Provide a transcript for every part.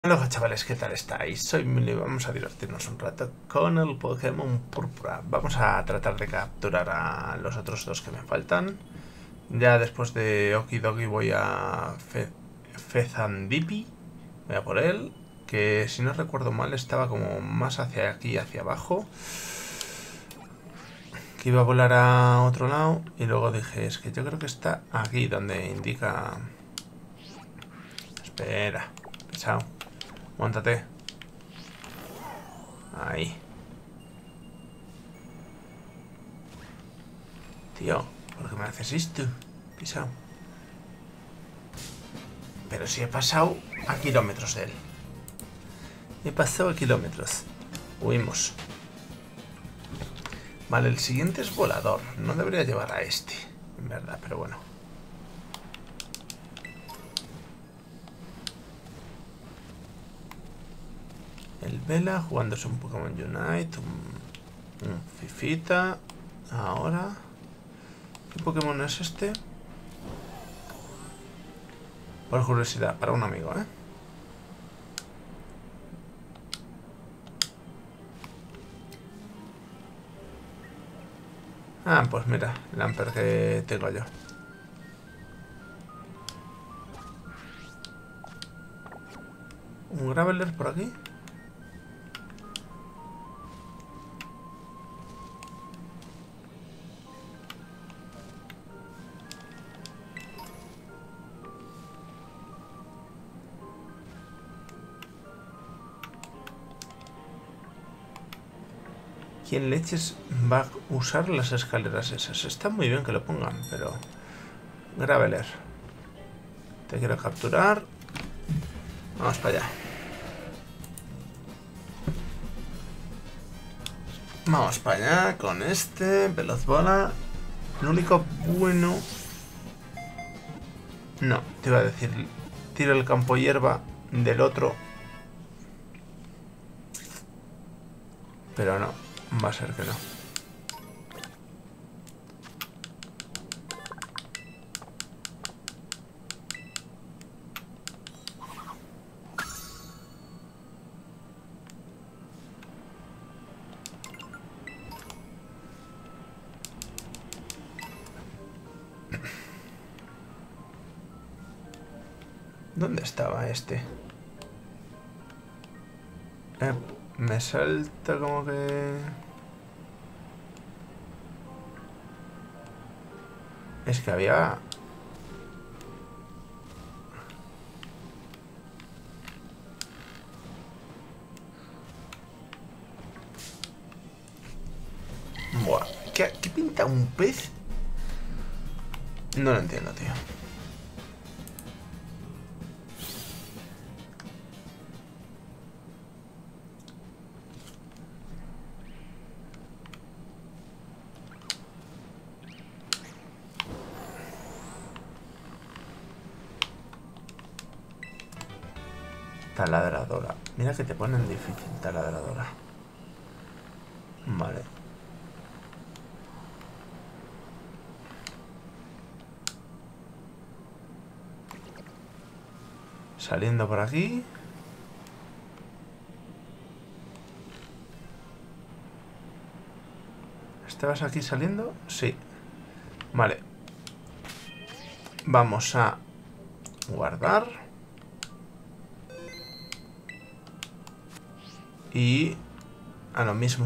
Hola chavales, ¿qué tal estáis? Soy Mili, vamos a divertirnos un rato con el Pokémon Púrpura. Vamos a tratar de capturar a los otros dos que me faltan. Ya después de Okidogi voy a Fezandipi. Voy a por él, que si no recuerdo mal estaba como más hacia aquí, hacia abajo. Que iba a volar a otro lado y luego dije, es que yo creo que está aquí donde indica... Espera, pesado. Móntate. Ahí. Tío, ¿por qué me haces esto? Pisado. Pero si he pasado a kilómetros de él. He pasado a kilómetros. Huimos. Vale, el siguiente es volador. No debería llevar a este, en verdad, pero bueno. El Vela jugándose un Pokémon Unite. Un Fifita. Ahora. ¿Qué Pokémon es este? Por curiosidad, para un amigo, ¿eh? Ah, pues mira, el Amper que tengo yo. ¿Un Graveler por aquí? ¿Quién leches va a usar las escaleras esas? Está muy bien que lo pongan, pero... Graveler. Te quiero capturar. Vamos para allá. Vamos para allá con este. Veloz bola. Lo único bueno... No, te iba a decir... Tiro el campo hierba del otro. Pero no. Va a ser que no. ¿Dónde estaba este? Me salta como que... Es que había... Buah. ¿Qué pinta un pez? No lo entiendo, tío. Taladradora. Mira que te ponen difícil, taladradora. Vale. Saliendo por aquí. ¿Estabas aquí saliendo? Sí. Vale. Vamos a guardar. Y a lo mismo.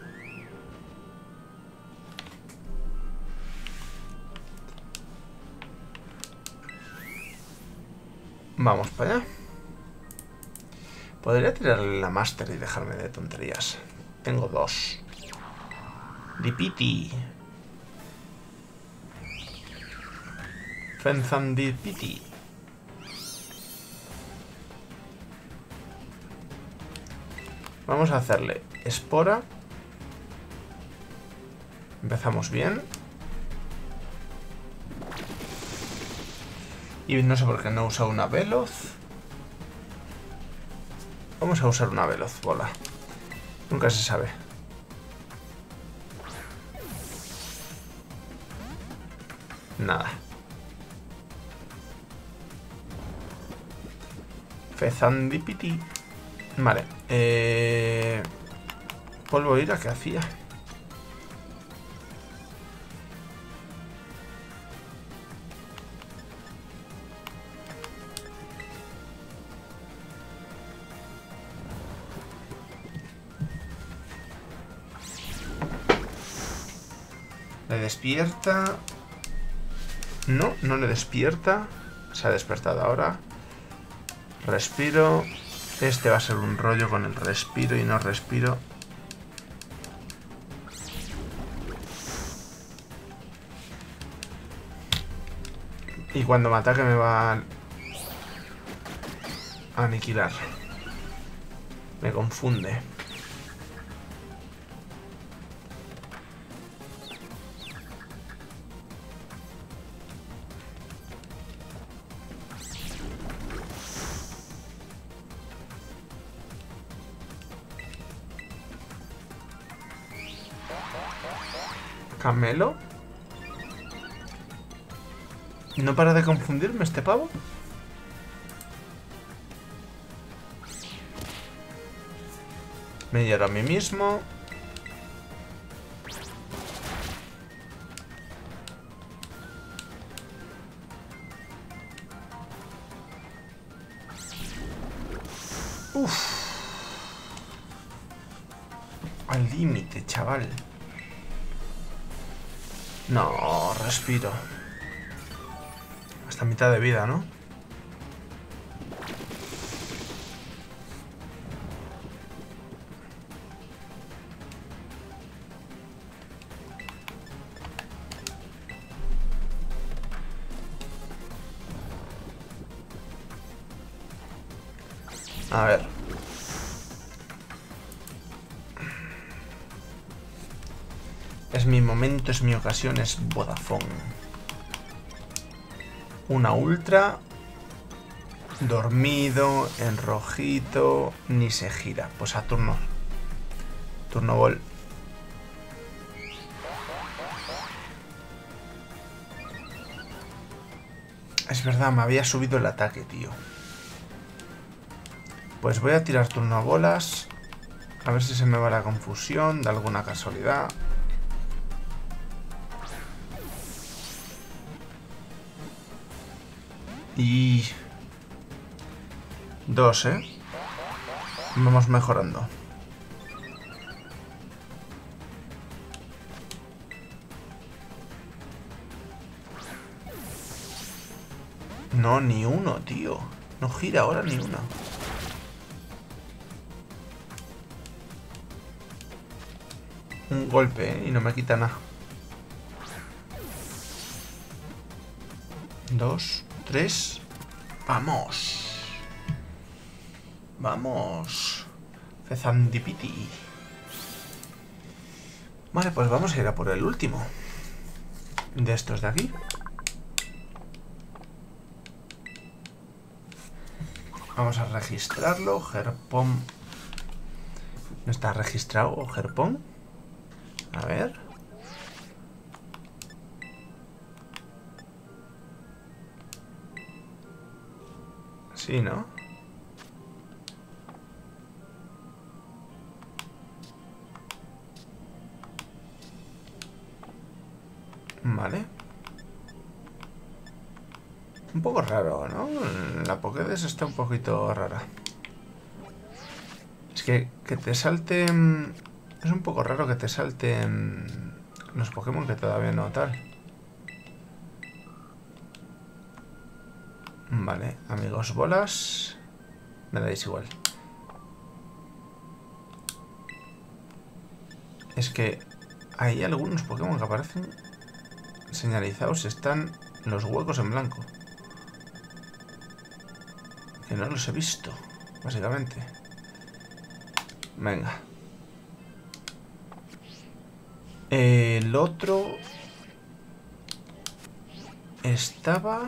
Vamos para allá. Podría tirarle la Master y dejarme de tonterías. Tengo dos. Dipiti. Fenzandipiti. Vamos a hacerle espora. Empezamos bien. Y no sé por qué no he usado una veloz. Vamos a usar una veloz bola. Nunca se sabe. Nada. Fezandipiti. Vale. Polvo ira, ¿qué hacía? Le despierta. No, no le despierta. Se ha despertado ahora. Respiro. Este va a ser un rollo con el respiro y no respiro. Y cuando me ataque me va a aniquilar. Me confunde. Camelo. ¿No para de confundirme este pavo? Me hiero a mí mismo. Uf. Al límite, chaval. No, respiro. Hasta mitad de vida, ¿no? A ver. Es mi momento, es mi ocasión, es Vodafone. Una ultra. Dormido, en rojito, ni se gira. Pues a turno. Turno gol. Es verdad, me había subido el ataque, tío. Pues voy a tirar turno a bolas. A ver si se me va la confusión de alguna casualidad. Y... 2, ¿eh? Vamos mejorando. No, ni uno, tío. No gira ahora ni uno. Un golpe, ¿eh? Y no me quita nada. 2, 3. ¡Vamos! ¡Vamos! Fezandipiti. Vale, pues vamos a ir a por el último. De estos de aquí. Vamos a registrarlo. Gerpón. ¿No está registrado Gerpón? A ver. Sí, ¿no? Vale. Un poco raro, ¿no? La Pokédex está un poquito rara. Es que te salten... Es un poco raro que te salten los Pokémon que todavía no tal. Vale, amigos bolas. Me dais igual. Es que hay algunos Pokémon que aparecen señalizados. Están los huecos en blanco. Que no los he visto, básicamente. Venga. El otro... Estaba...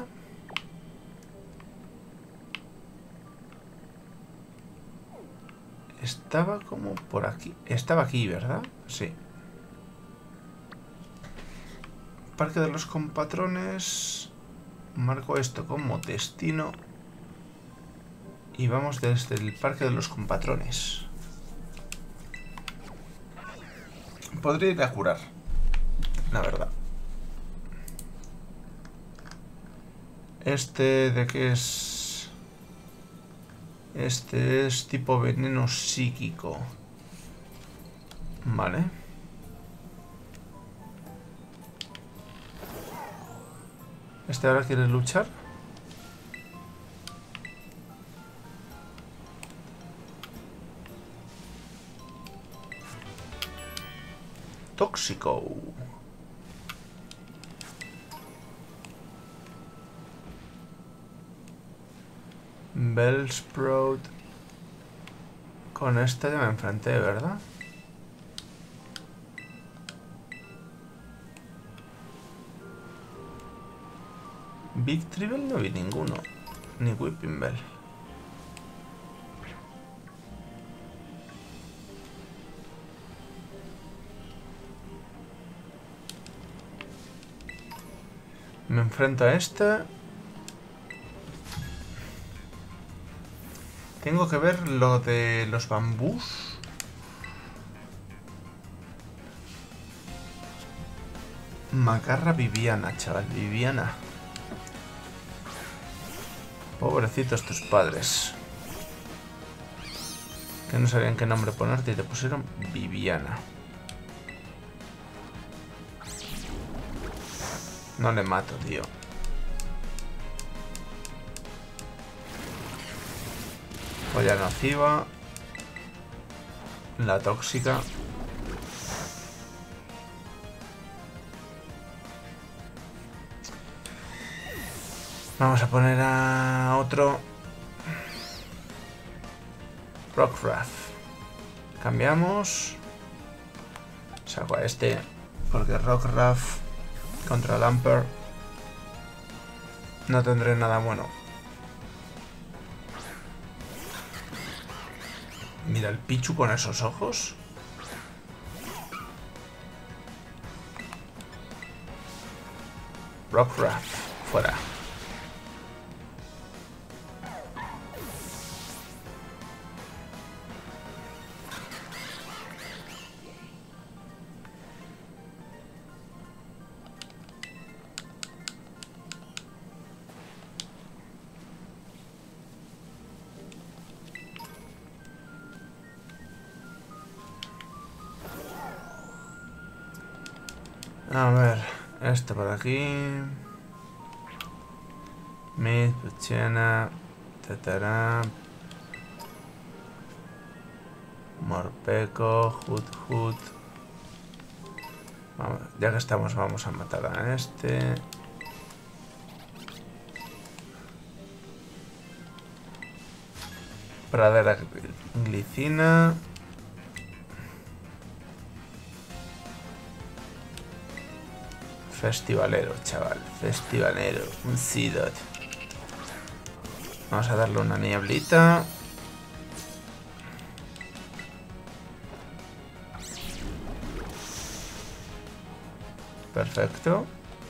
Estaba como por aquí. Estaba aquí, ¿verdad? Sí. Parque de los Compatrones. Marco esto como destino. Y vamos desde el Parque de los Compatrones. Podría ir a curar, la verdad. ¿Este de qué es? Este es tipo veneno psíquico. Vale. ¿Este ahora quiere luchar? Tóxico. Bellsprout. Con este ya me enfrenté, ¿verdad? Victreebel no vi ninguno. Ni Whipping Bell. Me enfrento a este. Tengo que ver lo de los bambús. Macarra Viviana, chaval. Viviana. Pobrecitos tus padres. Que no sabían qué nombre ponerte y te pusieron Viviana. No le mato, tío. Polla nociva. La tóxica. Vamos a poner a otro. Rockruff. Cambiamos. Saco a este. Porque Rockruff contra Lamper no tendré nada bueno. Mira el Pichu con esos ojos. Rockruff, fuera. A ver, este por aquí. Mid, Puchena, Tetera, Morpeko, Hoot. Vamos, ya que estamos, vamos a matar a este. Pradera Glicina. Festivalero, chaval. Festivalero. Un Seedot. Vamos a darle una nieblita. Perfecto.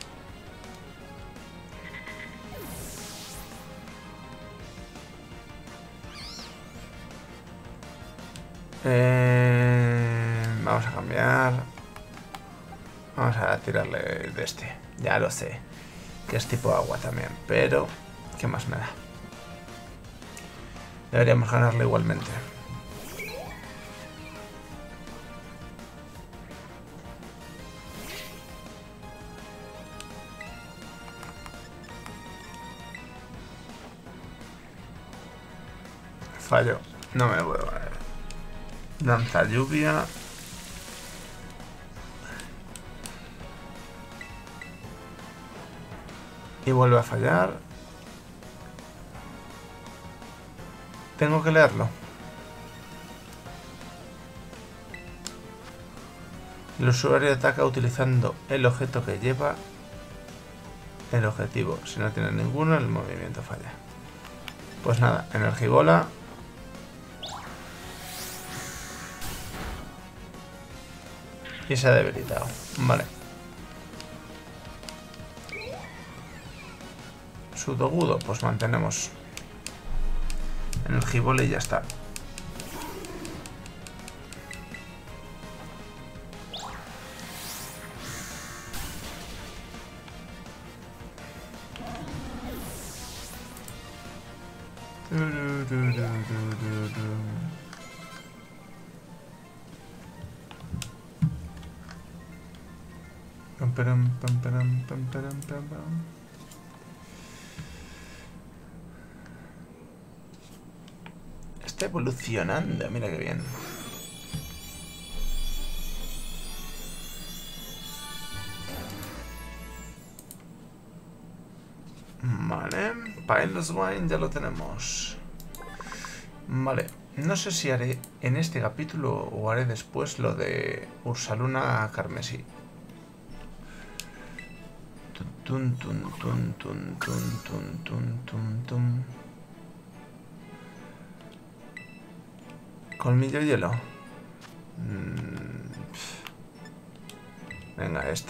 Vamos a cambiar. Vamos a tirarle de este. Ya lo sé. Que es tipo agua también. Pero, ¿qué más me da? Deberíamos ganarle igualmente. Fallo. No me puedo valer. Lanza lluvia. Y vuelve a fallar. Tengo que leerlo. El usuario ataca utilizando el objeto que lleva el objetivo. Si no tiene ninguno, el movimiento falla. Pues nada, Energibola. Y se ha debilitado. Vale. Sudogudo, pues mantenemos. Energiball y ya está. Está evolucionando, mira qué bien. Vale, Piloswine ya lo tenemos. Vale, no sé si haré en este capítulo o haré después lo de Ursaluna Carmesí. Tun, tun, tun, tun, tun, tun, tun, tun, tun. Colmillo hielo. Venga, esto.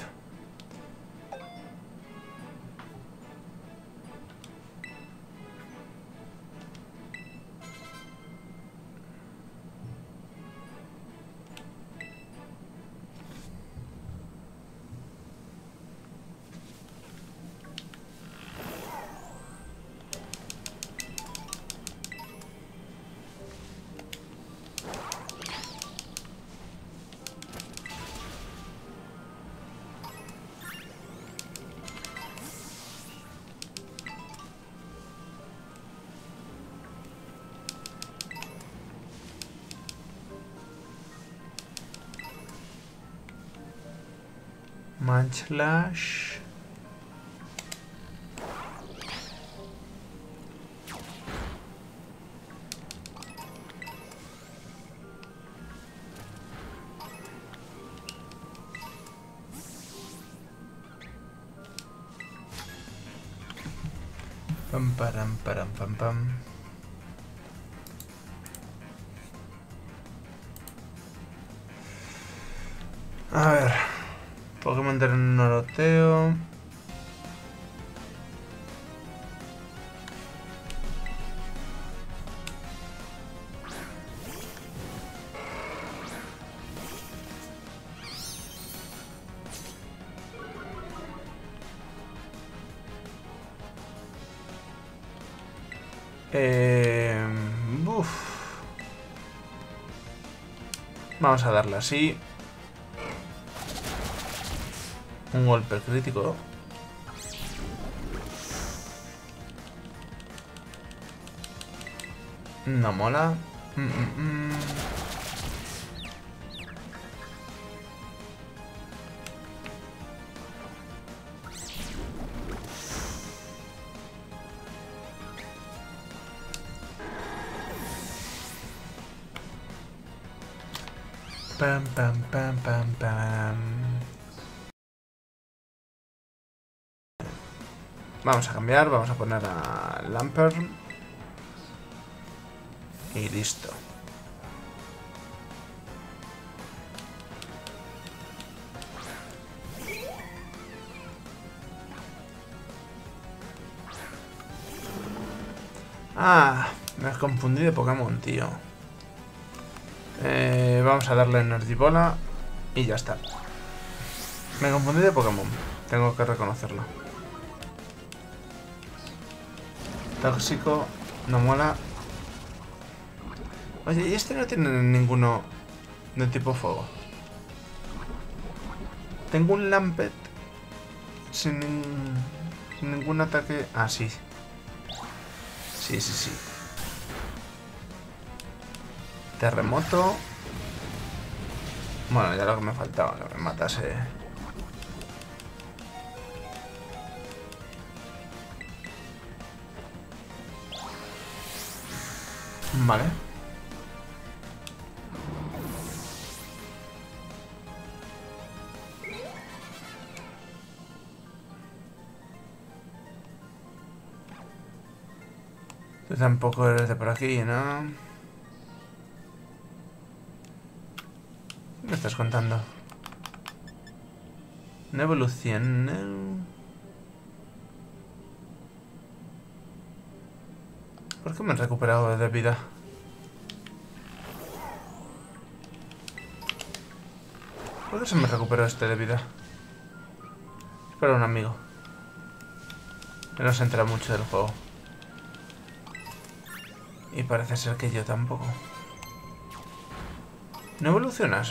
Munchlash. Pam, param, param, pam, pam. A ver. Pokémon de Noroteo. Uf. Vamos a darle así. Un golpe crítico. No mola. Pam, pam, pam, pam, pam. Vamos a cambiar, vamos a poner a Lamper. Y listo. Ah, me has confundido de Pokémon, tío. Vamos a darle Energy Bola y ya está. Me confundí de Pokémon, tengo que reconocerlo. Tóxico, no mola. Oye, y este no tiene ninguno de tipo fuego. Tengo un Lampet sin ningún ataque. Ah, sí. Sí, sí, sí. Terremoto. Bueno, ya lo que me faltaba, que me matase. Vale. Tú tampoco eres de por aquí, ¿no? ¿Qué me estás contando? Una evolución. ¿Por qué me he recuperado de vida? ¿Por qué se me recuperó este de vida? Espera un amigo. Que no se entera mucho del juego. Y parece ser que yo tampoco. ¿No evolucionas?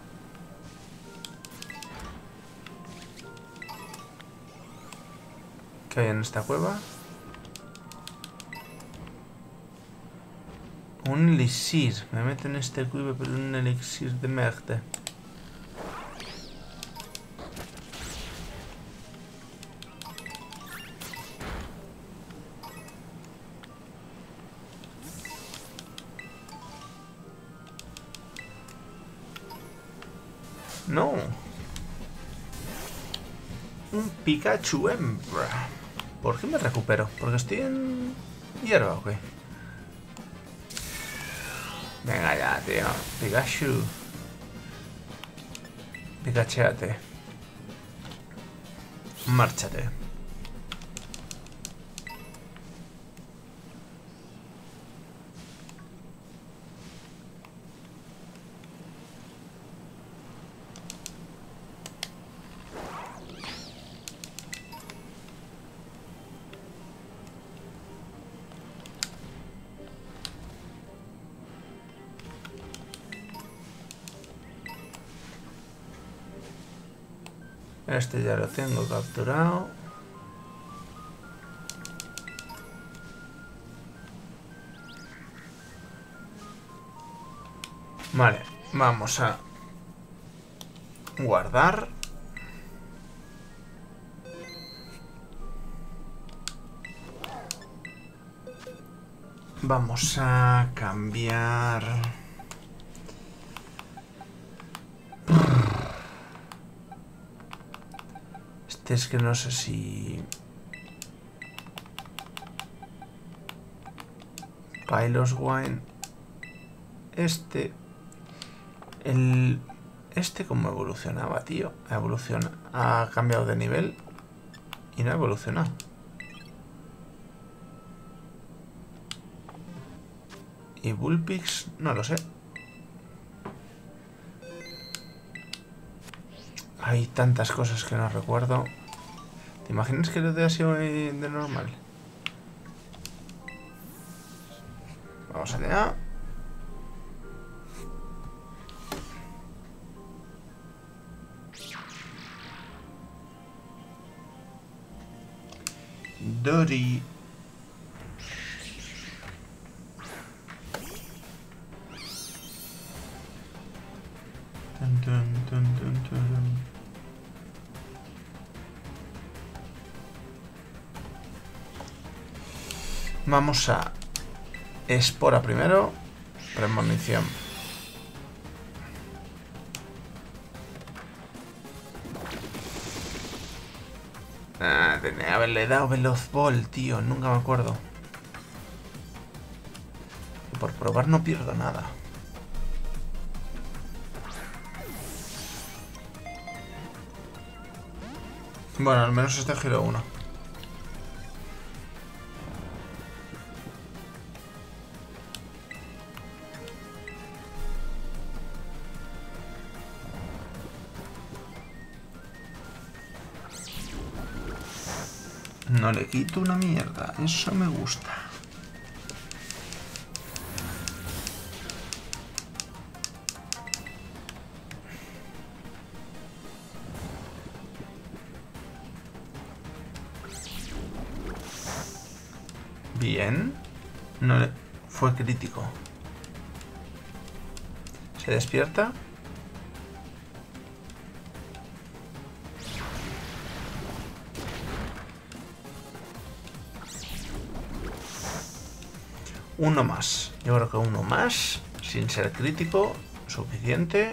¿Qué hay en esta cueva? Un elixir. Me meto en este cueva por un elixir de merde. No. Un Pikachu hembra. ¿Por qué me recupero? ¿Porque estoy en hierba o qué? Venga ya, tío. Pikachu. Pikacheate. Márchate. Este ya lo tengo capturado. Vale, vamos a guardar. Vamos a cambiar. Es que no sé si... Pylos Wine. Este... Este como evolucionaba, tío. Ha cambiado de nivel. Y no ha evolucionado. Y Bullpix, no lo sé. Hay tantas cosas que no recuerdo. ¿Te imaginas que lo de así de normal? Vamos allá. Dory. Dun, dun, dun, dun, dun. Vamos a espora primero. Premonición. Tenía que haberle dado Veloz Ball, tío. Nunca me acuerdo. Y por probar no pierdo nada. Bueno, al menos este giro 1. No le quito una mierda. Eso me gusta. Bien. No le... Fue crítico. Se despierta. Uno más. Yo creo que uno más, sin ser crítico, suficiente.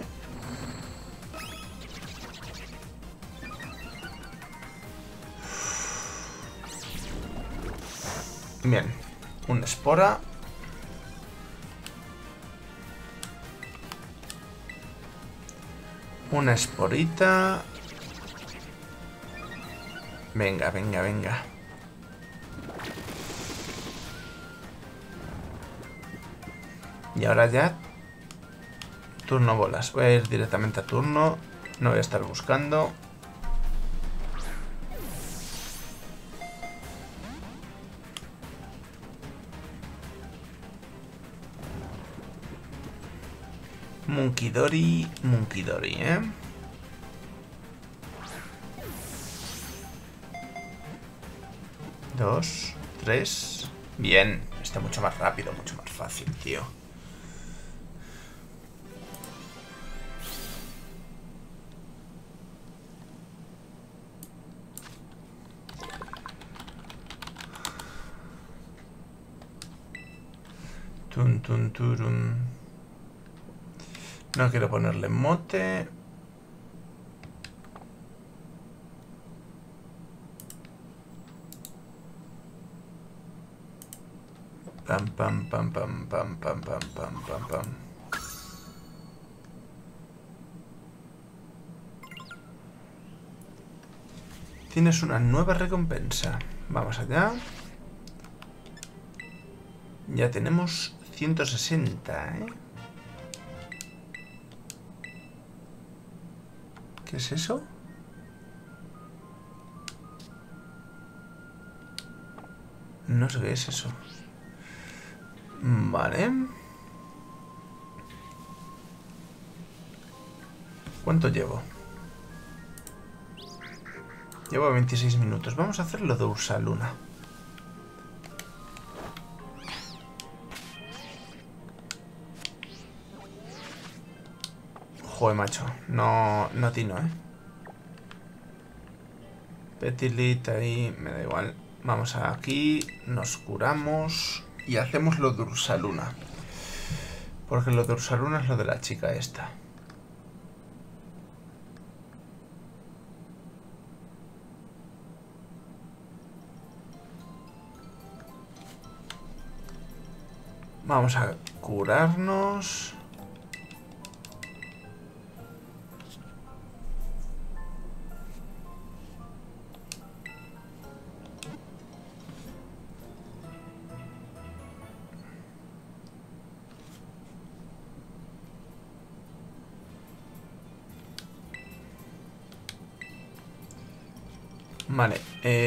Bien. Una espora. Una esporita. Venga, venga, venga. Y ahora ya... turno bolas. Voy a ir directamente a turno. No voy a estar buscando. Munkidori, Munkidori, ¿eh? Dos, tres... Bien, está mucho más rápido, mucho más fácil, tío. Tun, tun, turun. No quiero ponerle mote. Pam, pam, pam, pam, pam, pam, pam, pam, pam, pam. Tienes una nueva recompensa. Vamos allá. Ya tenemos 160, ¿eh? ¿Qué es eso? No sé qué es eso. Vale. ¿Cuánto llevo? Llevo 26 minutos. Vamos a hacerlo de Ursaluna. Joder, macho. No atino, ¿eh? Petilit ahí, me da igual. Vamos aquí, nos curamos y hacemos lo de Ursaluna. Porque lo de Ursaluna es lo de la chica esta. Vamos a curarnos. Vale,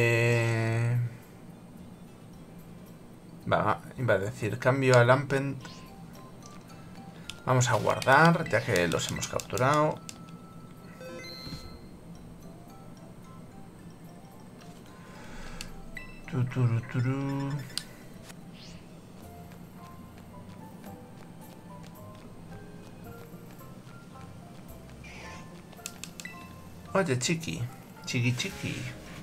iba a decir, cambio a Lampent. Vamos a guardar, ya que los hemos capturado. Tuturuturu. Oye, chiqui. Chiqui, chiqui.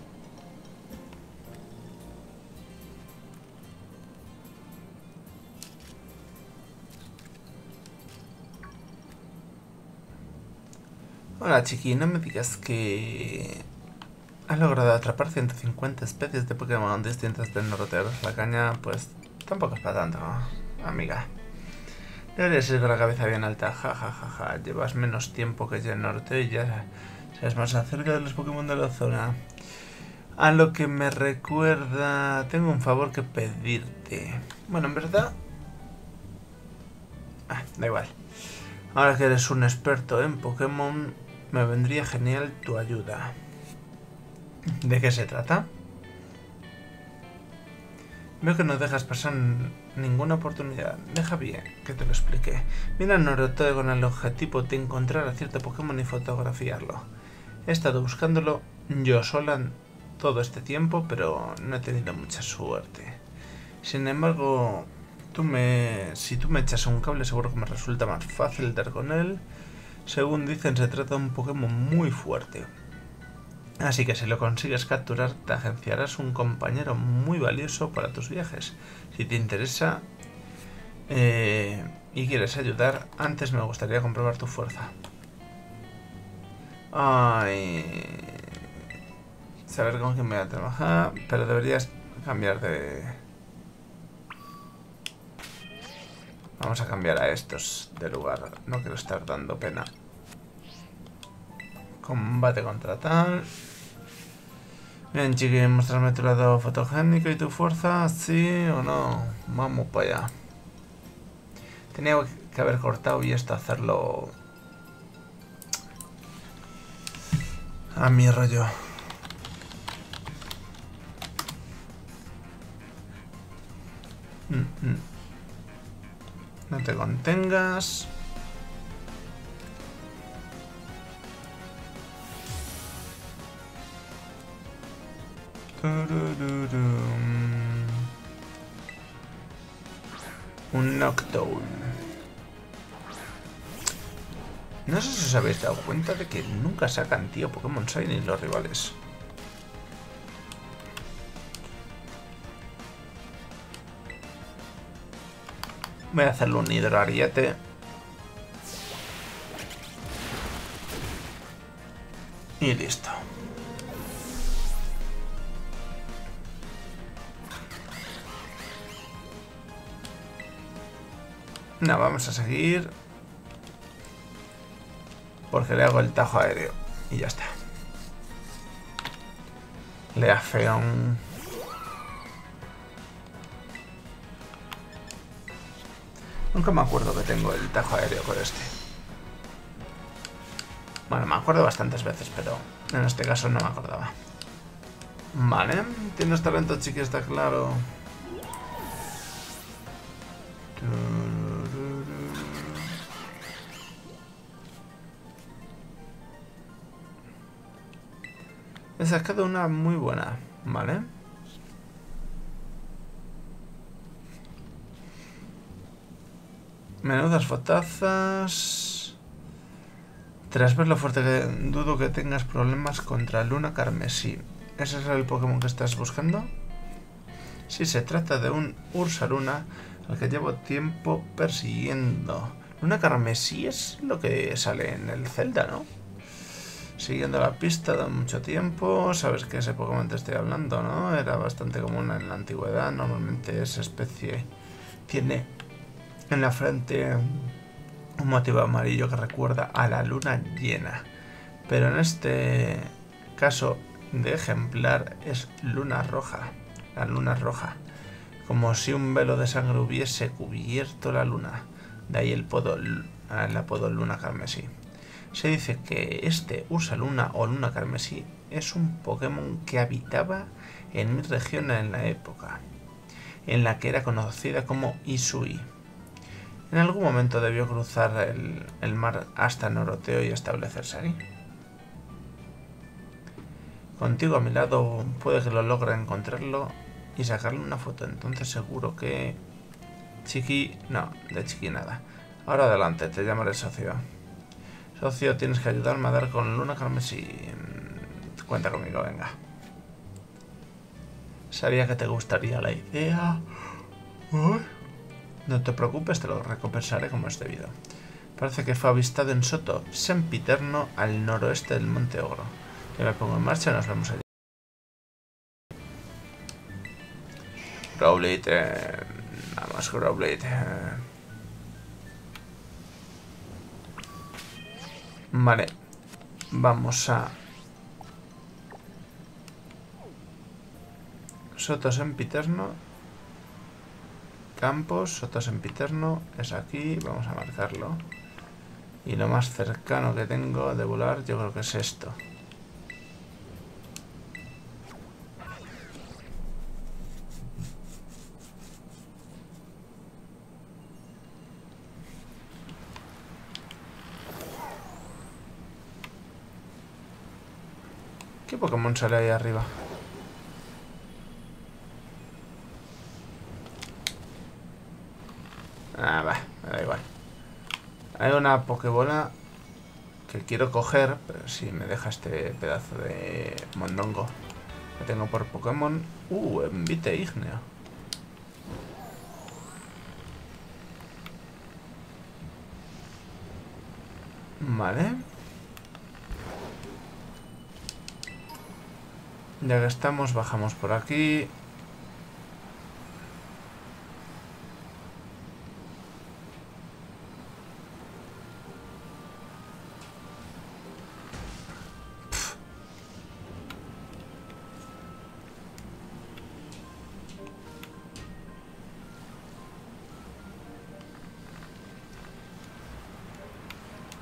Hola, chiqui, no me digas que has logrado atrapar 150 especies de Pokémon distintas del Norotero. La caña, pues, tampoco es para tanto, amiga. Deberías ir con la cabeza bien alta, ja. Llevas menos tiempo que yo en Norte y ya sabes más acerca de los Pokémon de la zona. A lo que me recuerda, tengo un favor que pedirte. Bueno, en verdad... da igual. Ahora que eres un experto en Pokémon, me vendría genial tu ayuda. ¿De qué se trata? Veo que no dejas pasar ninguna oportunidad. Deja bien que te lo explique. Mira a Norotero con el objetivo de encontrar a cierto Pokémon y fotografiarlo. He estado buscándolo yo sola todo este tiempo, pero no he tenido mucha suerte. Sin embargo, si tú me echas un cable, seguro que me resulta más fácil dar con él. Según dicen, se trata de un Pokémon muy fuerte. Así que si lo consigues capturar, te agenciarás un compañero muy valioso para tus viajes. Si te interesa y quieres ayudar, antes me gustaría comprobar tu fuerza. Saber con quién me voy a trabajar, pero deberías cambiar de... Vamos a cambiar a estos de lugar, no quiero estar dando pena. Combate contra tal. Bien, chiqui, mostrarme tu lado fotogénico y tu fuerza, ¿sí o no? Vamos para allá. Tenía que haber cortado y esto hacerlo a mi rollo. No te contengas. Un Noctowl. No sé si os habéis dado cuenta de que nunca sacan, tío, Pokémon Shiny los rivales. Voy a hacerle un hidroariete. Y listo. No, vamos a seguir. Porque le hago el tajo aéreo. Y ya está. Leafeon. Nunca me acuerdo que tengo el tajo aéreo con este. Bueno, me acuerdo bastantes veces, pero en este caso no me acordaba. Vale, tienes talento, chiqui, está claro. He sacado una muy buena, ¿vale? Menudas fotazas. Tras ver lo fuerte que dudo que tengas problemas contra Luna Carmesí. ¿Ese es el Pokémon que estás buscando? Sí, se trata de un Ursaluna al que llevo tiempo persiguiendo. Luna Carmesí es lo que sale en el Zelda, ¿no? Siguiendo la pista de mucho tiempo. Sabes que ese Pokémon te estoy hablando, ¿no? Era bastante común en la antigüedad. Normalmente esa especie tiene en la frente un motivo amarillo que recuerda a la luna llena. Pero en este caso de ejemplar es luna roja. La luna roja. Como si un velo de sangre hubiese cubierto la luna. De ahí el apodo Luna Carmesí. Se dice que este Ursaluna o Luna Carmesí es un Pokémon que habitaba en mi región en la época en la que era conocida como Isui. En algún momento debió cruzar el mar hasta Noroteo y establecerse ahí. Contigo a mi lado puede que lo logre encontrarlo y sacarle una foto. Entonces seguro que... Chiqui... No, de Chiqui nada. Ahora adelante, te llamaré socio. Socio, tienes que ayudarme a dar con Luna Carmesí. Cuenta conmigo, venga. Sabía que te gustaría la idea. No te preocupes, te lo recompensaré como es debido. Parece que fue avistado en Soto, Sempiterno, al noroeste del Monte Ogro. Yo me pongo en marcha y nos vemos allí. Growlithe. Nada más Growlithe. Vale. Vamos a... Soto Sempiterno. Campos, Soto Sempiterno. Es aquí. Vamos a marcarlo. Y lo más cercano que tengo de volar yo creo que es esto. ¿Qué Pokémon sale ahí arriba? Ah, va, me da igual. Hay una Pokébola que quiero coger, pero si me deja este pedazo de mondongo que tengo por Pokémon. Envite ígneo. Vale. Ya que estamos, bajamos por aquí.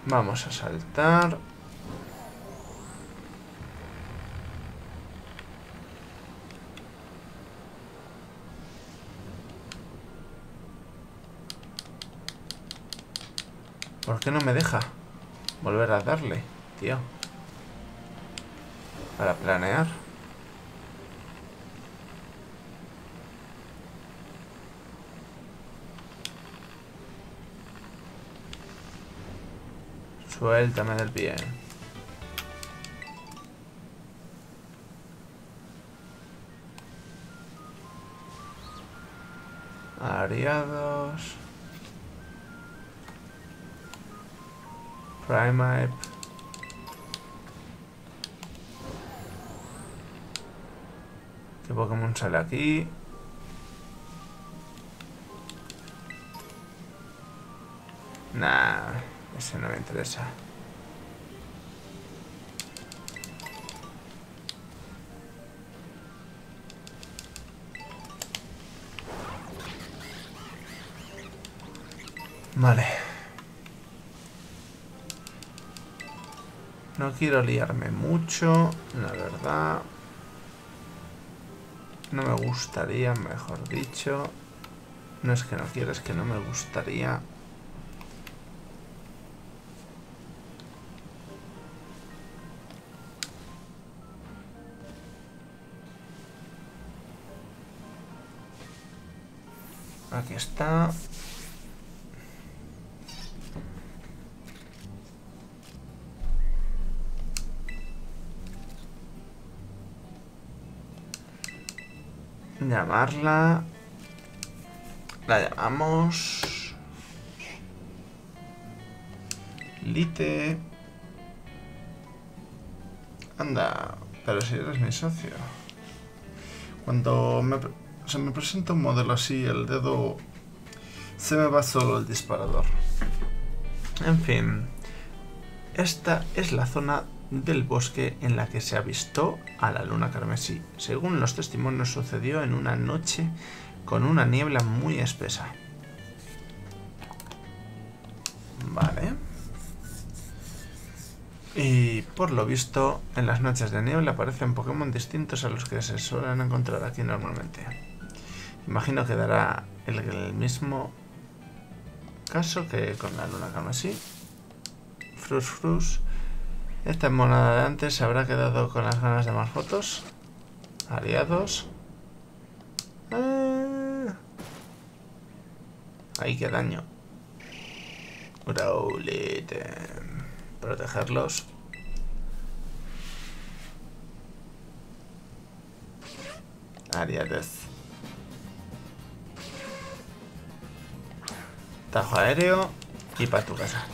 Vamos a saltar. ¿Por qué no me deja volver a darle, tío? Para planear. Suéltame del pie. Ariados. Primeape. ¿Qué Pokémon sale aquí? Nah, ese no me interesa. Vale. No quiero liarme mucho, la verdad. No me gustaría, mejor dicho. No es que no quiera, es que no me gustaría. Aquí está. Llamarla. La llamamos Lite. Anda, pero si eres mi socio. Cuando se me presenta un modelo así, el dedo se me va solo el disparador. En fin, esta es la zona del bosque en la que se avistó a la luna carmesí. Según los testimonios, sucedió en una noche con una niebla muy espesa. Vale. Y por lo visto, en las noches de niebla aparecen Pokémon distintos a los que se suelen encontrar aquí normalmente. Imagino que dará el mismo caso que con la luna carmesí. Frus. Esta monada de antes se habrá quedado con las ganas de más fotos. Aliados. Ay, qué daño. Growlithe. Protegerlos. Ariades. Tajo aéreo y para tu casa.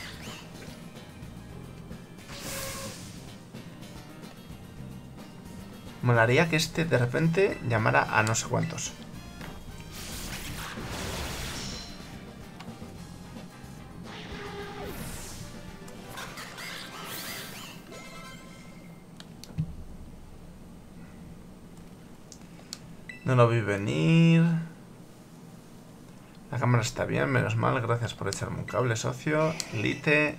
Molaría que este de repente llamara a no sé cuántos. No lo vi venir. La cámara está bien, menos mal. Gracias por echarme un cable, socio. Lite.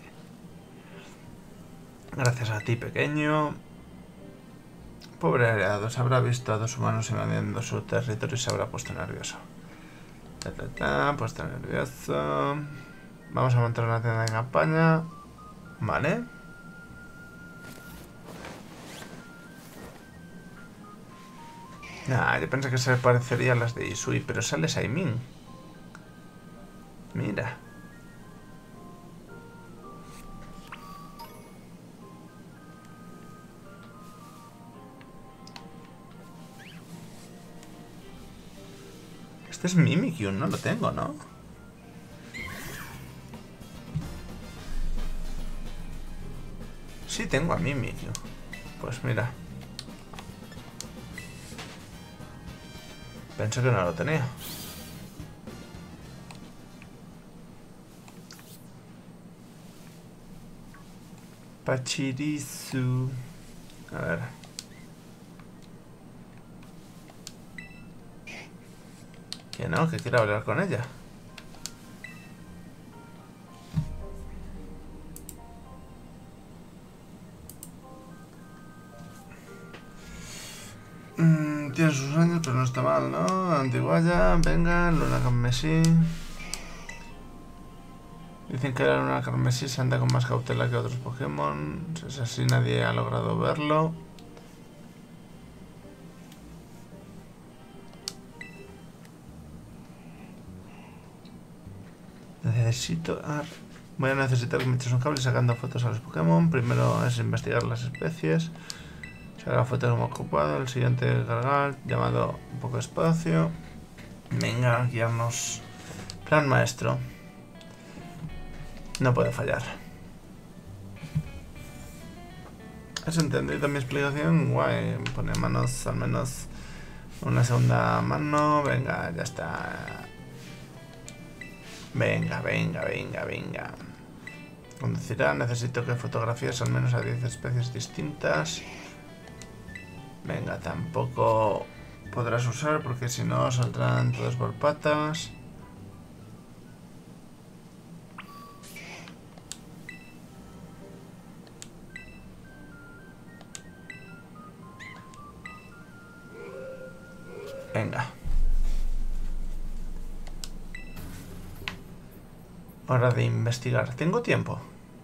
Gracias a ti, pequeño. Pobre aliado, se habrá visto a dos humanos invadiendo su territorio y se habrá puesto nervioso. Puesto nervioso. Vamos a montar una tienda de campaña. Vale. Nah, yo pensé que se parecería a las de Isui, pero sale Saimin. Mira. Este es Mimikyu, no lo tengo, ¿no? Sí, tengo a Mimikyu. Pues mira. Pensé que no lo tenía. Pachirisu. A ver. Que no, que quiero hablar con ella. Tiene sus años, pero no está mal, ¿no? Antiguaya, venga, luna carmesí. Dicen que la luna carmesí se anda con más cautela que otros Pokémon. Si es así, nadie ha logrado verlo. Voy a necesitar que me eches un cable sacando fotos a los Pokémon. Primero es investigar las especies. Sacar fotos como ocupado. El siguiente cargar, llamado un poco espacio. Venga, guiarnos. Plan maestro. No puede fallar. ¿Has entendido mi explicación? Guay, pone manos al menos una segunda mano. Venga, ya está. Venga. Conducirá, necesito que fotografíes al menos a 10 especies distintas. Venga, tampoco podrás usar porque si no saldrán todos por patas. Venga. Hora de investigar. ¿Tengo tiempo?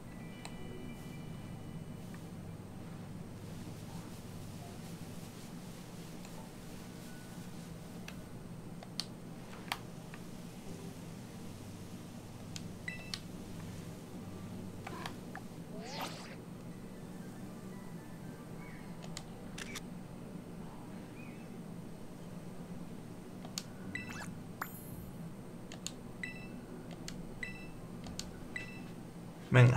Venga.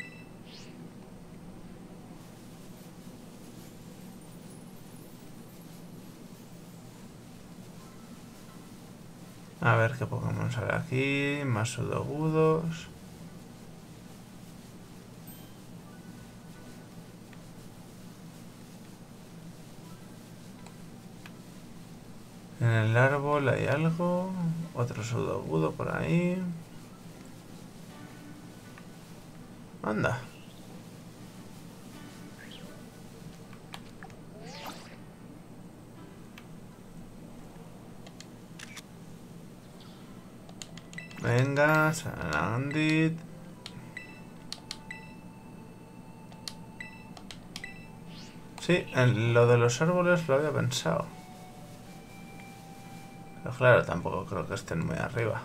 A ver qué Pokémon sale aquí. Más sudogudos. En el árbol hay algo. Otro sudogudo por ahí. Anda. Venga, Sanandit. Sí, en lo de los árboles lo había pensado. Pero claro, tampoco creo que estén muy arriba.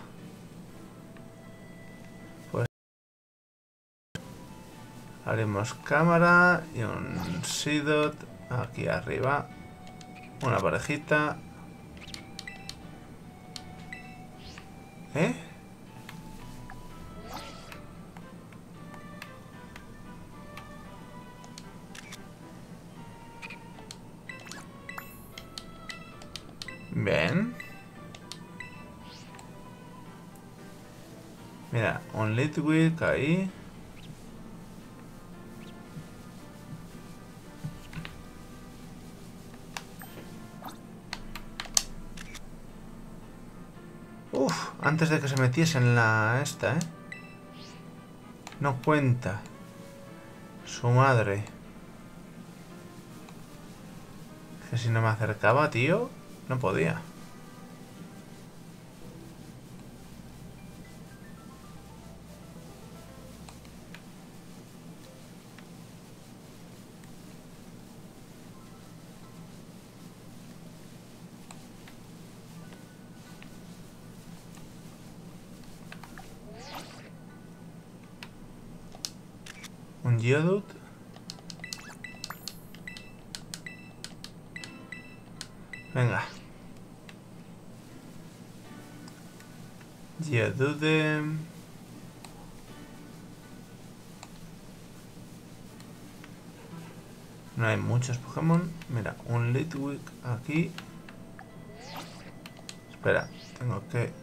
Pues abrimos cámara y un Seedot aquí arriba. Una parejita. ¿Eh? Bien. Mira, un Litwick ahí. Uf, antes de que se metiese en la esta, ¿eh? No cuenta. Su madre. Que si no me acercaba, tío, no podía. Un Geodude. Venga. Geodude. No hay muchos Pokémon. Mira, un Litwick aquí. Espera, tengo que...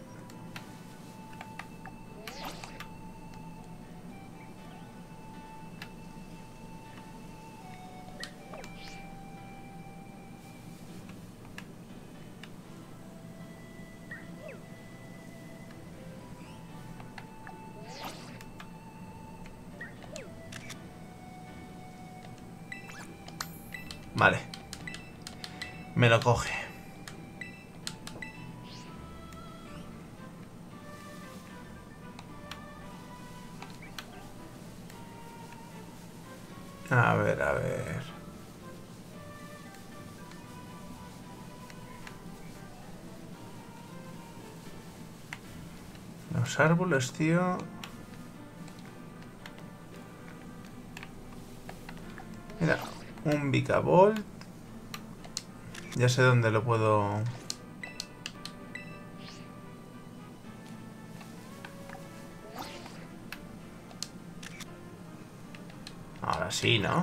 Vale. Me lo coge. A ver, a ver. Los árboles, tío. Mira, un Bicabolt. Ya sé dónde lo puedo... Ahora sí, ¿no?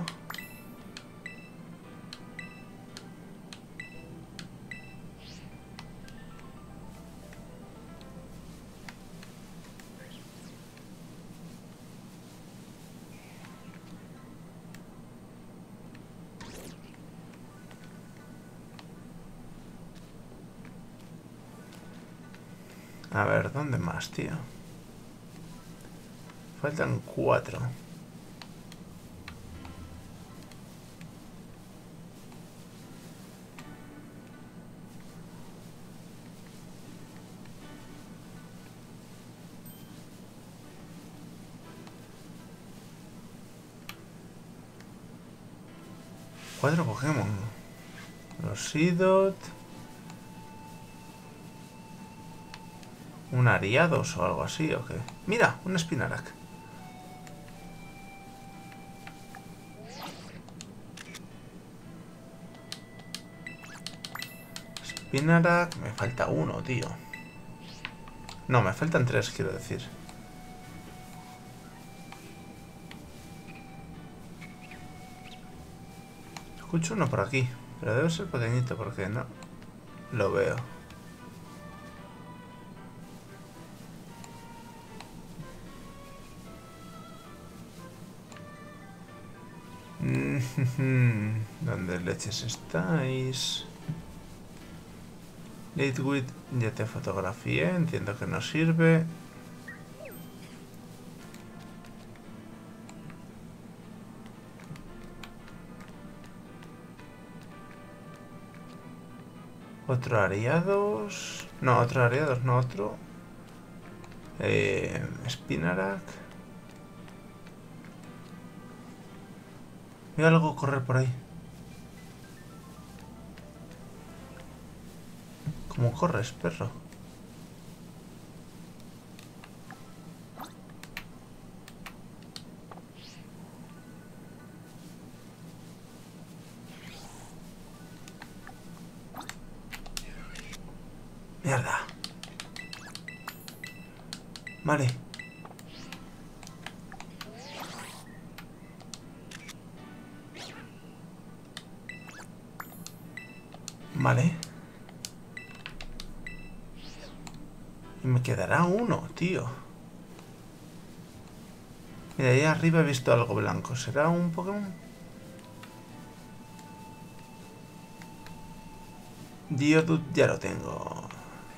A ver, ¿dónde más, tío? Faltan 4. Cuatro Pokémon. Los Seedot. ¿Un Ariados o algo así o qué? Mira, un Spinarak. Spinarak, me falta uno, tío. No, me faltan 3, quiero decir. Escucho uno por aquí, pero debe ser pequeñito porque no lo veo. ¿Dónde leches estáis? Litwit, ya te fotografié, entiendo que no sirve. Otro Ariados. No, otro Ariados, no otro. Spinarak. Veo algo correr por ahí. ¿Cómo corres, perro? Mierda. Vale. Vale. Y me quedará uno, tío. Mira, ahí arriba he visto algo blanco. ¿Será un Pokémon? Diodut ya lo tengo.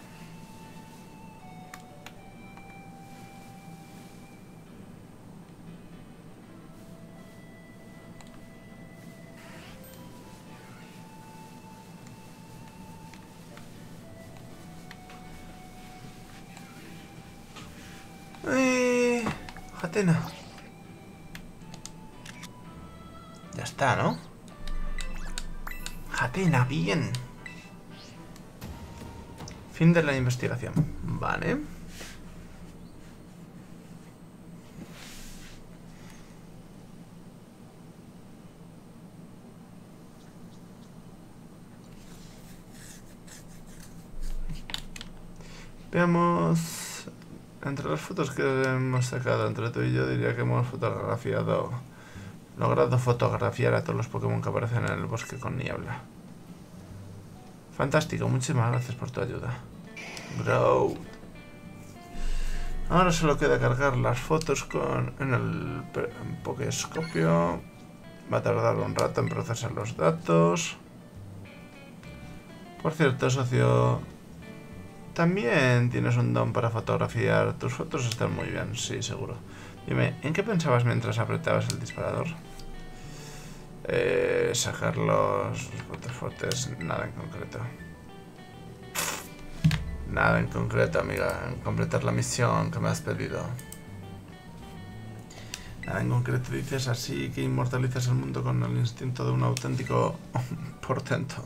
Hatena. Ya está, ¿no? Hatena, bien. Fin de la investigación. Vale. Veamos... Entre las fotos que hemos sacado entre tú y yo, diría que hemos logrado fotografiar a todos los Pokémon que aparecen en el bosque con niebla. Fantástico, muchísimas gracias por tu ayuda. Grow. Ahora solo queda cargar las fotos en el Pokéscopio. Va a tardar un rato en procesar los datos. Por cierto, socio, también tienes un don para fotografiar. Tus fotos están muy bien, sí, seguro. Dime, ¿en qué pensabas mientras apretabas el disparador? Sacar los botes fuertes, nada en concreto. Nada en concreto, amiga. Completar la misión que me has pedido. Nada en concreto dices, así que inmortalizas el mundo con el instinto de un auténtico portento.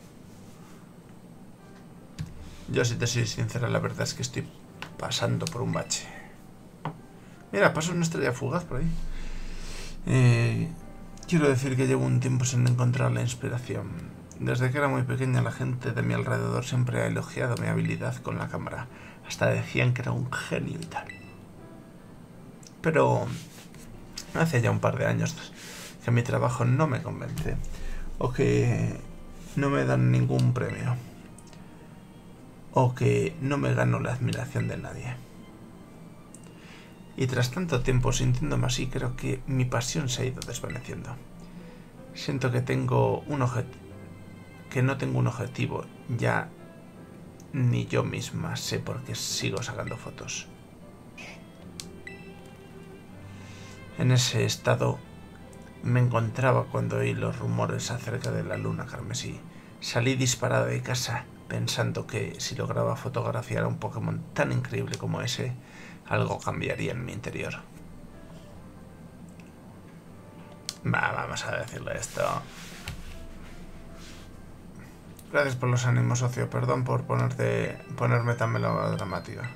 Yo, si te soy sincera, la verdad es que estoy pasando por un bache. Mira, pasa una estrella fugaz por ahí. Quiero decir que llevo un tiempo sin encontrar la inspiración. Desde que era muy pequeña, la gente de mi alrededor siempre ha elogiado mi habilidad con la cámara. Hasta decían que era un genio y tal. Pero hace ya un par de años que mi trabajo no me convence. O que no me dan ningún premio. O que no me gano la admiración de nadie. Y tras tanto tiempo sintiéndome así, creo que mi pasión se ha ido desvaneciendo. Siento que tengo un que no tengo un objetivo, ya ni yo misma sé por qué sigo sacando fotos. En ese estado me encontraba cuando oí los rumores acerca de la luna carmesí. Salí disparada de casa pensando que si lograba fotografiar a un Pokémon tan increíble como ese, algo cambiaría en mi interior. Vamos a decirle esto. Gracias por los ánimos, socio. Perdón por ponerme tan melodramática.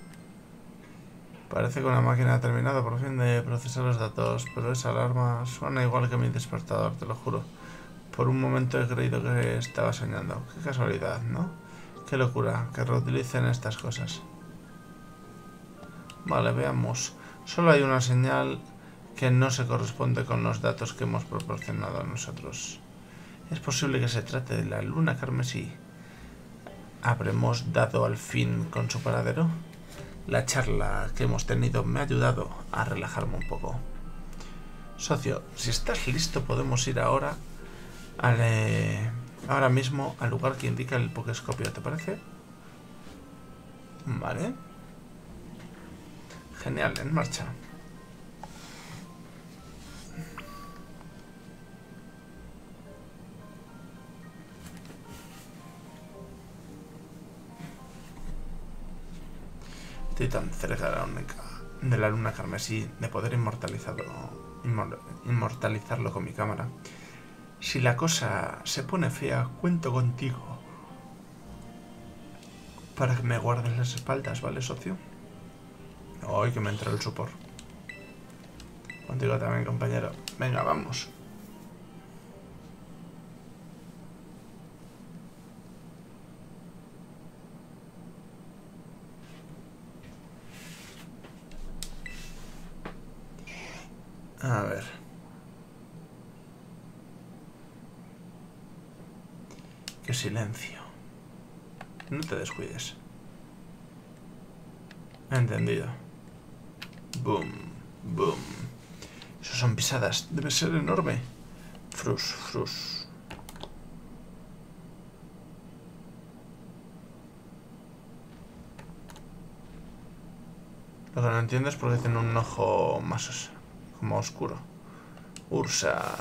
Parece que una máquina ha terminado por fin de procesar los datos, pero esa alarma suena igual que mi despertador, te lo juro. Por un momento he creído que estaba soñando. Qué casualidad, ¿no? Qué locura, que reutilicen estas cosas. Vale, veamos. Solo hay una señal que no se corresponde con los datos que hemos proporcionado a nosotros. Es posible que se trate de la luna carmesí. ¿Habremos dado al fin con su paradero? La charla que hemos tenido me ha ayudado a relajarme un poco. Socio, si estás listo podemos ir ahora mismo al lugar que indica el Pokéscopio, ¿te parece? Vale. Genial, en marcha. Estoy tan cerca de la luna carmesí de poder inmortalizarlo con mi cámara. Si la cosa se pone fea, cuento contigo para que me guardes las espaldas, ¿vale, socio? Ay, que me entró el sopor. Contigo también, compañero. Venga, vamos. A ver. Qué silencio. No te descuides. Entendido. Boom, boom. Eso son pisadas. Debe ser enorme. Frus, frus. Lo que no entiendo es por qué tiene un ojo más como oscuro. Ursa.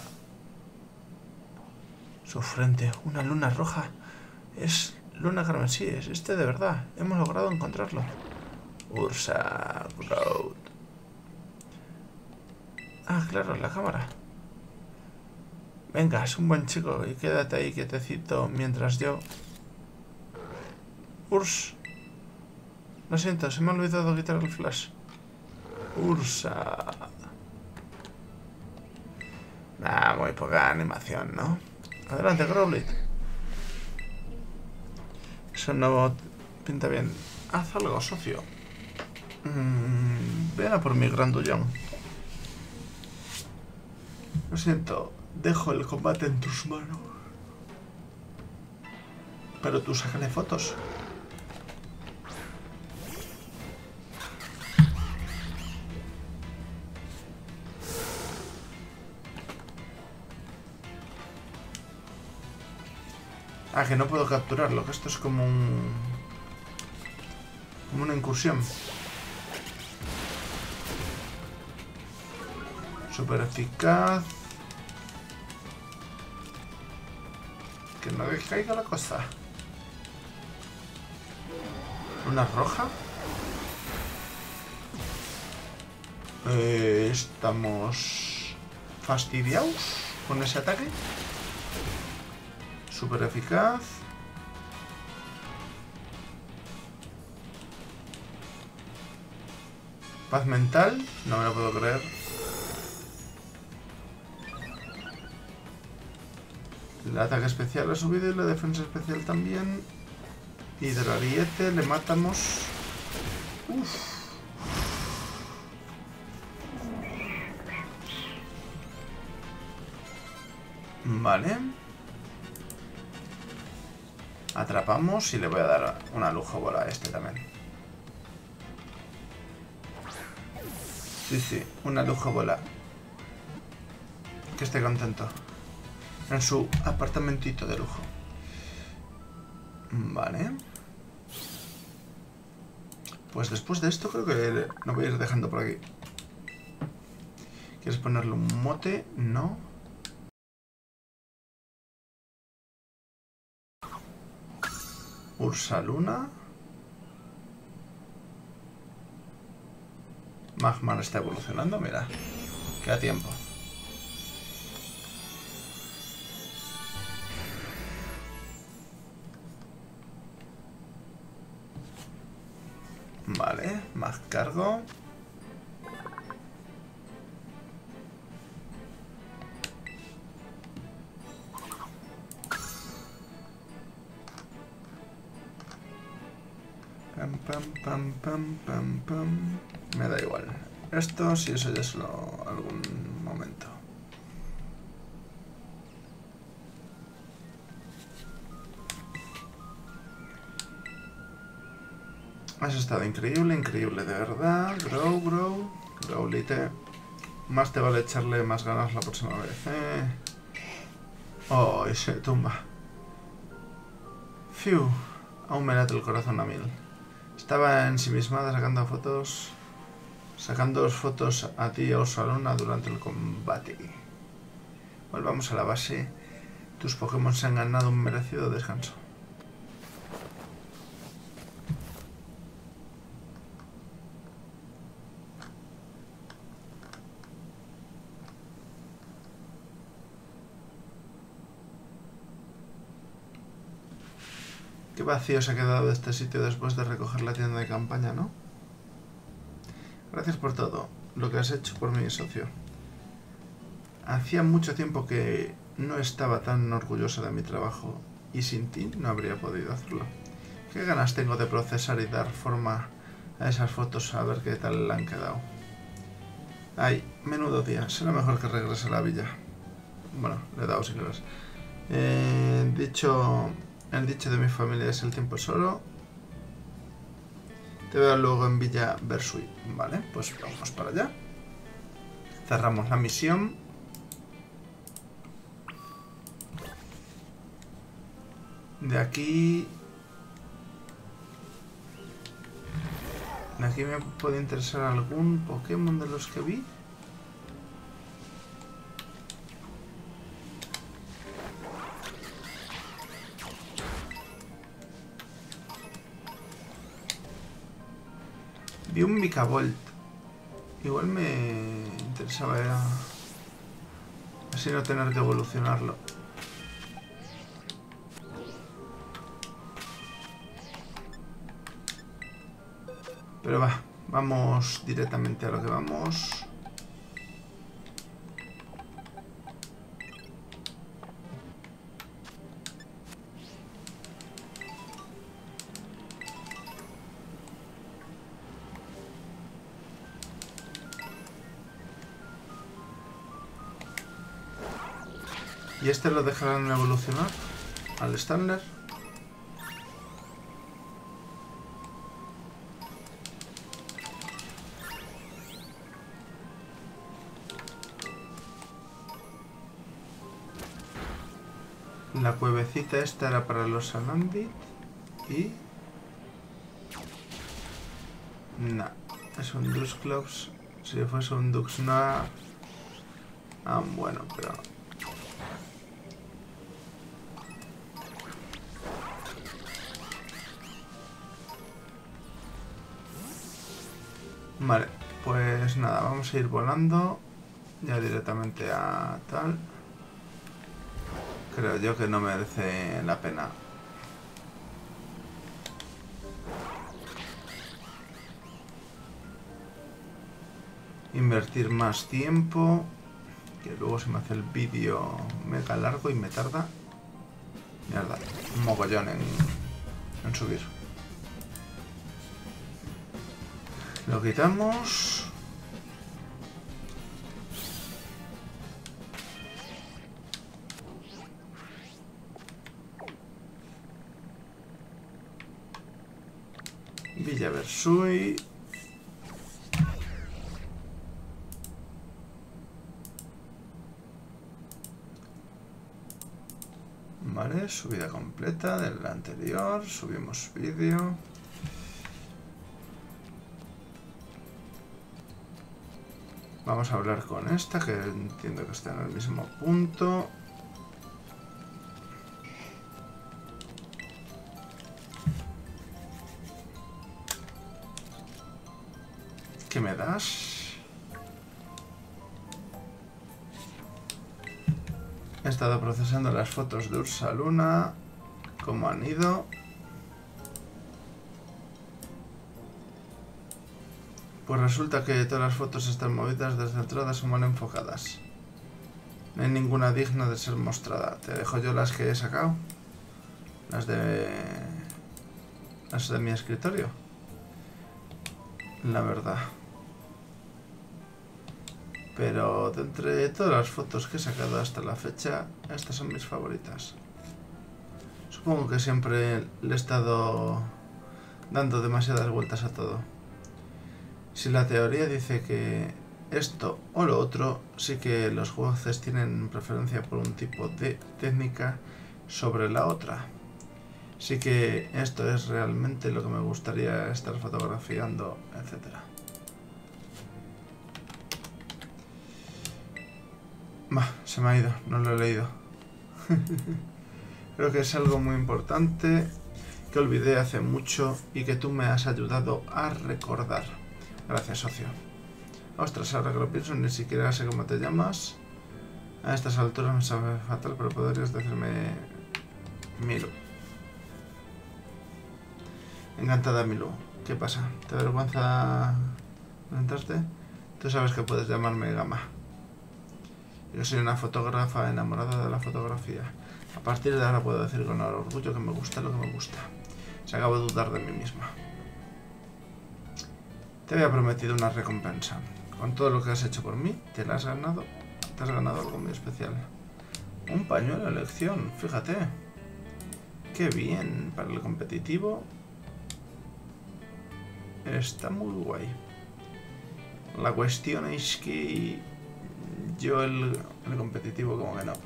Su frente, una luna roja. Es luna carmesí, es este de verdad. Hemos logrado encontrarlo. Ursa Growth. Ah, claro, la cámara. Venga, es un buen chico y quédate ahí quietecito mientras yo... Urs. Lo siento, se me ha olvidado quitar el flash. Ursa. Muy poca animación, ¿no? Adelante, Growlithe. Eso no pinta bien. Haz algo, socio. Ven a por mi grandullón. Lo siento, dejo el combate en tus manos. Pero tú sácale fotos. Ah, que no puedo capturarlo, que esto es como como una incursión. Súper eficaz. Que no caiga la cosa. ¿Una roja? Estamos fastidiados con ese ataque. Súper eficaz. Paz mental. No me lo puedo creer. El ataque especial ha subido y la defensa especial también. Hidrariete, le matamos. Uff. Vale. Atrapamos y le voy a dar una lujo bola a este también. Sí, sí, una lujo bola. Que esté contento. En su apartamentito de lujo. Vale. Pues después de esto creo que lo voy a ir dejando por aquí. ¿Quieres ponerle un mote? No. Ursaluna. Magmar está evolucionando, mira. Queda tiempo. Vale, más cargo. Pam, pam, pam, pam, pam, pam. Me da igual. Esto, si eso ya es solo algún momento. Has estado increíble, increíble de verdad. Grow. Growlite. Más te vale echarle más ganas la próxima vez. Oh, y se tumba. Fiu. Aún me late el corazón a mil. Estaba ensimismada sacando fotos a ti y a Ursaluna durante el combate. Volvamos a la base. Tus Pokémon se han ganado un merecido descanso. Qué vacío se ha quedado de este sitio después de recoger la tienda de campaña, ¿no? Gracias por todo, lo que has hecho por mi socio. Hacía mucho tiempo que no estaba tan orgulloso de mi trabajo y sin ti no habría podido hacerlo. Qué ganas tengo de procesar y dar forma a esas fotos a ver qué tal le han quedado. Ay, menudo día, será mejor que regrese a la villa. Bueno, le he dado sin querer. El dicho de mi familia es el tiempo es oro. Te veo luego en Villa Versui. Vale, pues vamos para allá. Cerramos la misión. De aquí... De aquí me puede interesar algún Pokémon de los que vi. Vi un Mikavolt. Igual me interesaba así no tener que evolucionarlo. Pero vamos directamente a lo que vamos. ¿Y este lo dejarán evolucionar? ¿Al Stantler? La cuevecita esta era para los Anandit. Y... no, es un Dusclops. Si fuese un Duxna... ah, bueno, pero... vale, Pues nada, vamos a ir volando ya directamente a tal. Creo yo que no merece la pena. Invertir más tiempo, que luego se me hace el vídeo mega largo y me tarda. Mierda, un mogollón en subir. Lo quitamos. Villa Versui. Vale, subida completa del anterior. Subimos vídeo. Vamos a hablar con esta, que entiendo que está en el mismo punto. ¿Qué me das? He estado procesando las fotos de Ursaluna. ¿Cómo han ido? Pues resulta que todas las fotos están movidas, descentradas o mal enfocadas. No hay ninguna digna de ser mostrada. Te dejo yo las que he sacado. Las de mi escritorio. La verdad. Pero de entre todas las fotos que he sacado hasta la fecha, estas son mis favoritas. Supongo que siempre le he estado dando demasiadas vueltas a todo. Si la teoría dice que esto o lo otro, sí que los jueces tienen preferencia por un tipo de técnica sobre la otra. Sí que esto es realmente lo que me gustaría estar fotografiando, etcétera. Bah, se me ha ido, no lo he leído. Creo que es algo muy importante que olvidé hace mucho y que tú me has ayudado a recordar. Gracias, socio. Ostras, ahora que lo pienso, ni siquiera sé cómo te llamas. A estas alturas me sabe fatal, pero podrías decirme Milu. Encantada, Milu. ¿Qué pasa? ¿Te avergüenza presentarte? Tú sabes que puedes llamarme Gama. Yo soy una fotógrafa enamorada de la fotografía. A partir de ahora puedo decir con orgullo que me gusta lo que me gusta. Se acabo de dudar de mí misma. Te había prometido una recompensa. Con todo lo que has hecho por mí, te la has ganado. Te has ganado algo muy especial. Un pañuelo de elección, fíjate. Qué bien. Para el competitivo está muy guay. La cuestión es que yo el competitivo como que no.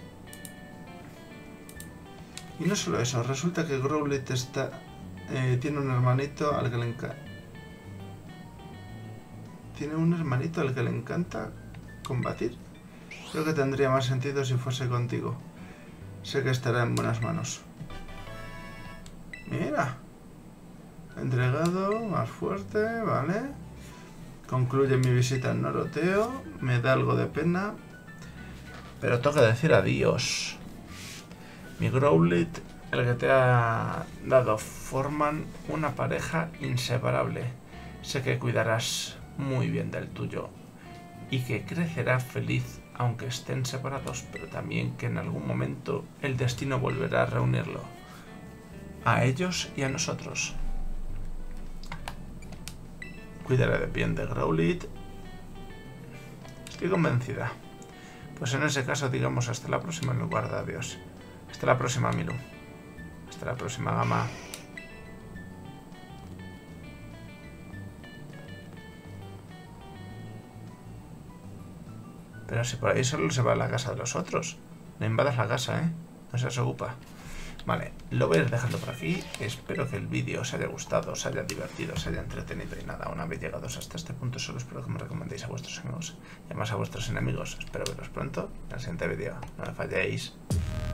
Y no solo eso, resulta que Growlithe tiene un hermanito al que le encanta. Tiene un hermanito al que le encanta combatir. Creo que tendría más sentido si fuese contigo. Sé que estará en buenas manos. Mira. Entregado, más fuerte, vale. Concluye mi visita en Noroteo. Me da algo de pena. Pero tengo que decir adiós. Mi Growlithe, el que te ha dado, forman una pareja inseparable. Sé que cuidarás muy bien del tuyo y que crecerá feliz aunque estén separados, pero también que en algún momento el destino volverá a reunirlo. A ellos y a nosotros. Cuidaré de bien de Growlithe. Estoy convencida. Pues en ese caso digamos hasta la próxima en lugar de adiós. Hasta la próxima, Milu. Hasta la próxima, Gama. Pero si por ahí solo se va a la casa de los otros. No invadas la casa, ¿eh? No se ocupa. Vale, lo voy a ir dejando por aquí. Espero que el vídeo os haya gustado, os haya divertido, os haya entretenido. Y nada, una vez llegados hasta este punto, solo espero que me recomendéis a vuestros amigos y además a vuestros enemigos. Espero veros pronto en el siguiente vídeo. No me falléis.